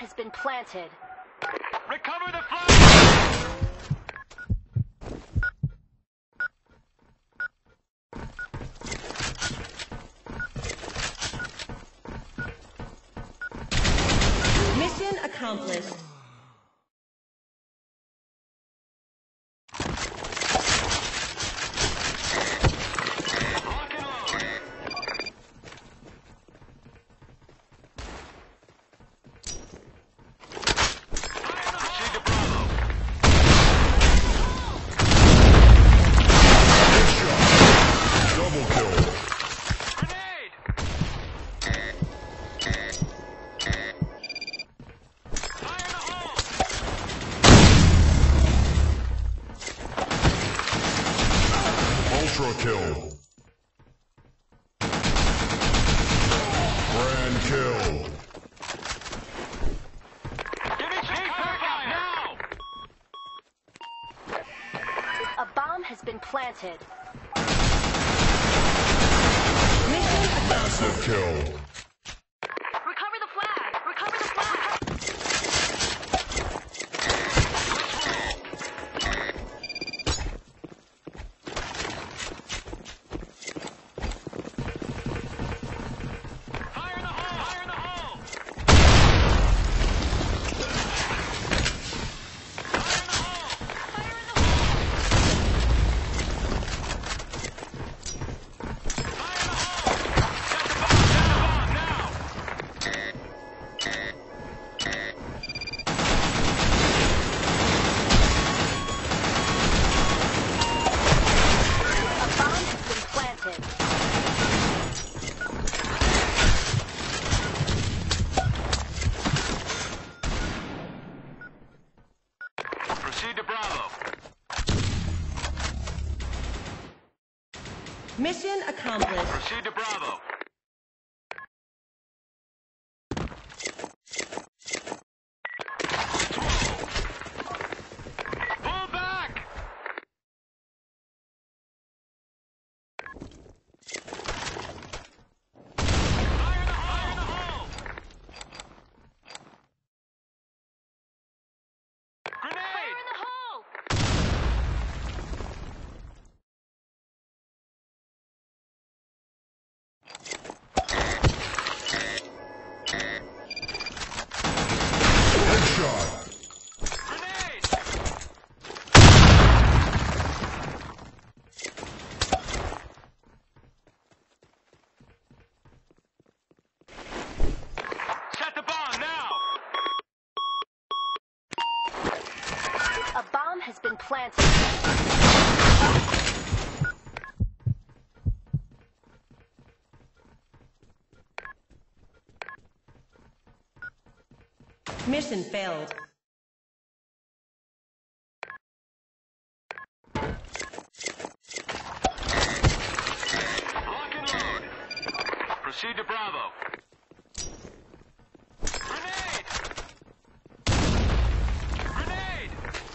has been planted. Recover the flag! Mission accomplished. Ultra kill. Grand kill. Give me some fire now! A bomb has been planted. Mission accomplished. Massive kill. Recover the flag! Recover the flag! Fire in the hole! Fire in the hole! A bomb has been planted. Proceed to Bravo. Mission accomplished. Proceed to Bravo. Pull back! Fire in the hole! Grenade! Fire in the hole! Headshot. Grenade! Set the bomb now! A bomb has been planted. Mission failed. Lock and load. Proceed to Bravo. Grenade! Grenade!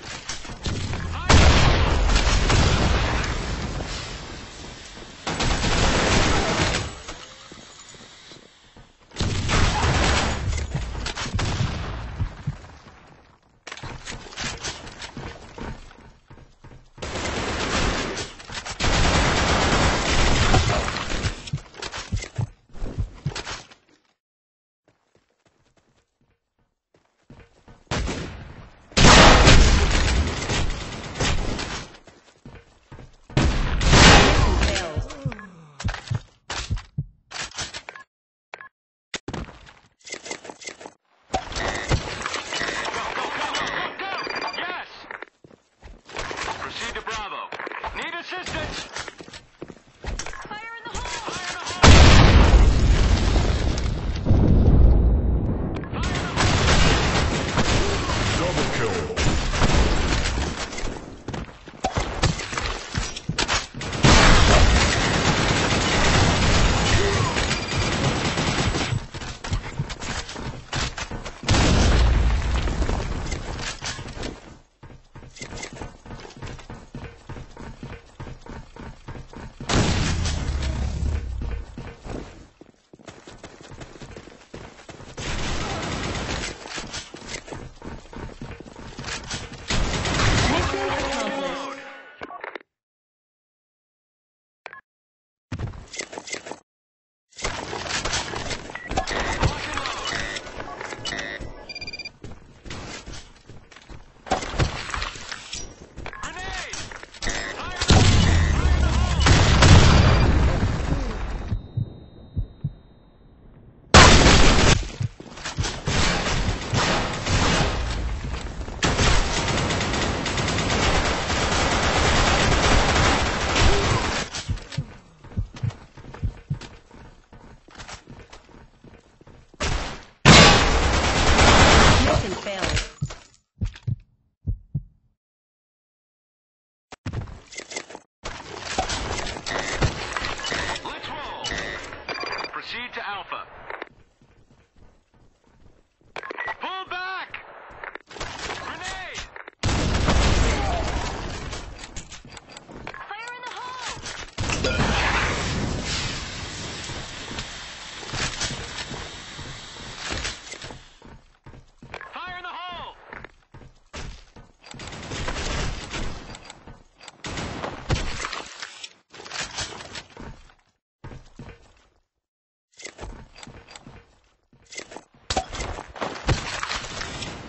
Mission failed. Yes! Proceed to Bravo. Need assistance! Fire in the hole! Fire in the hole! Double kill.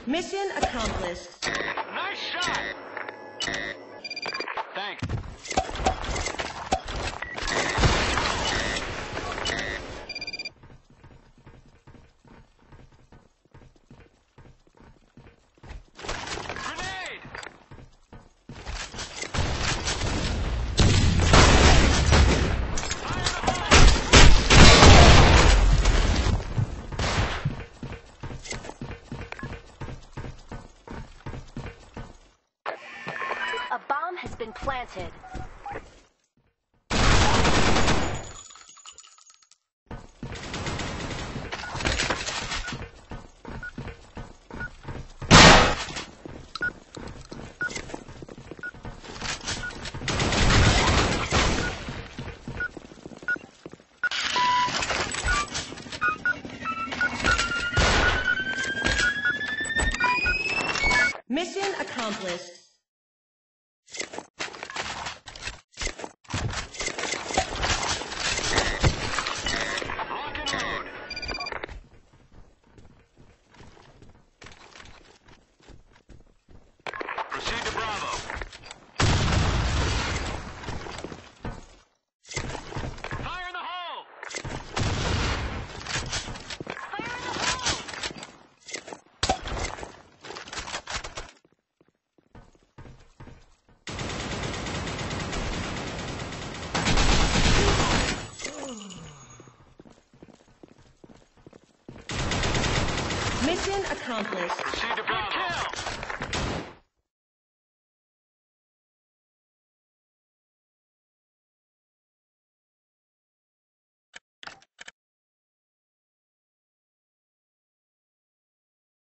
Mission accomplished. Nice shot! Thanks. Grenade! A bomb has been planted. Mission accomplished. Lock and load. Proceed to Bravo. Fire in the hole! Fire in the hole! Mission accomplished. Proceed to Bravo. Kill!